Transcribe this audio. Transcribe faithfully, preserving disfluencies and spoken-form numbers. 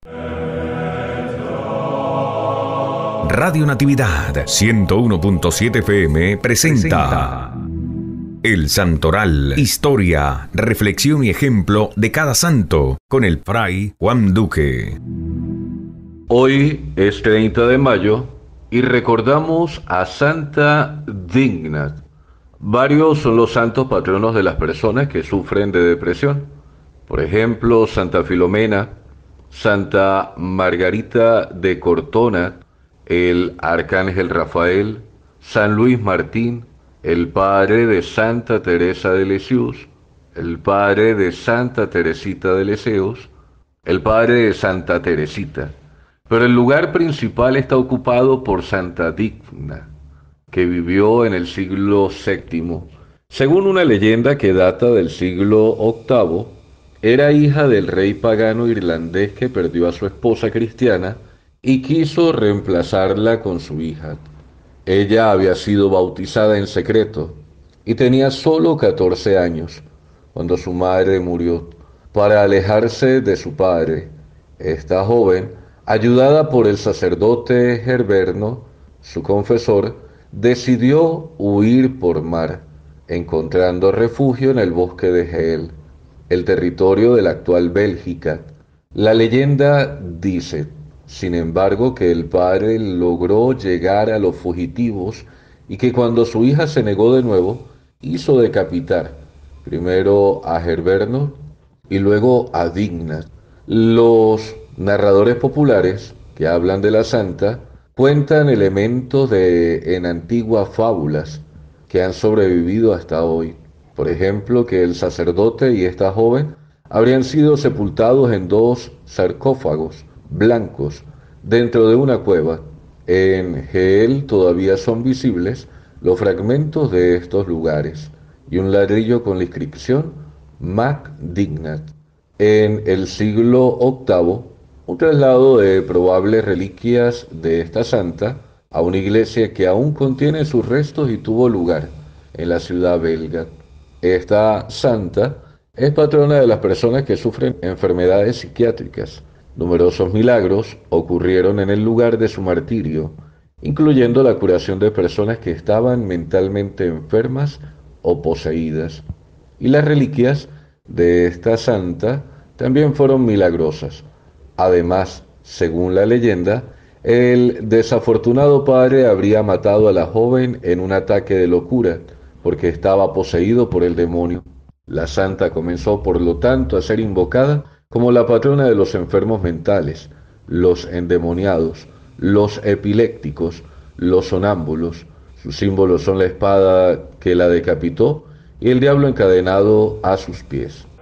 Radio Natividad ciento uno punto siete F M presenta El Santoral, historia, reflexión y ejemplo de cada santo, con el Fray Juan Duque. Hoy es treinta de mayo y recordamos a Santa Dignat. Varios son los santos patronos de las personas que sufren de depresión. Por ejemplo, Santa Filomena, Santa Margarita de Cortona, el Arcángel Rafael, San Luis Martín, el padre de Santa Teresa de Lisieux, el padre de Santa Teresita de Lisieux, el padre de Santa Teresita. Pero el lugar principal está ocupado por Santa Digna, que vivió en el siglo séptimo. Según una leyenda que data del siglo octavo, era hija del rey pagano irlandés que perdió a su esposa cristiana y quiso reemplazarla con su hija. Ella había sido bautizada en secreto y tenía solo catorce años cuando su madre murió. Para alejarse de su padre, esta joven, ayudada por el sacerdote Herberno, su confesor, decidió huir por mar, encontrando refugio en el bosque de Hel, el territorio de la actual Bélgica. La leyenda dice, sin embargo, que el padre logró llegar a los fugitivos y que cuando su hija se negó de nuevo, hizo decapitar primero a Herberno y luego a Dignat. Los narradores populares que hablan de la santa cuentan elementos de en antiguas fábulas que han sobrevivido hasta hoy. Por ejemplo, que el sacerdote y esta joven habrían sido sepultados en dos sarcófagos blancos dentro de una cueva. En Hel todavía son visibles los fragmentos de estos lugares y un ladrillo con la inscripción Mac Dignat. En el siglo octavo, un traslado de probables reliquias de esta santa a una iglesia que aún contiene sus restos y tuvo lugar en la ciudad belga. Esta santa es patrona de las personas que sufren enfermedades psiquiátricas. Numerosos milagros ocurrieron en el lugar de su martirio, incluyendo la curación de personas que estaban mentalmente enfermas o poseídas. Y las reliquias de esta santa también fueron milagrosas. Además, según la leyenda, el desafortunado padre habría matado a la joven en un ataque de locura, porque estaba poseído por el demonio. La santa comenzó, por lo tanto, a ser invocada como la patrona de los enfermos mentales, los endemoniados, los epilépticos, los sonámbulos. Sus símbolos son la espada que la decapitó y el diablo encadenado a sus pies.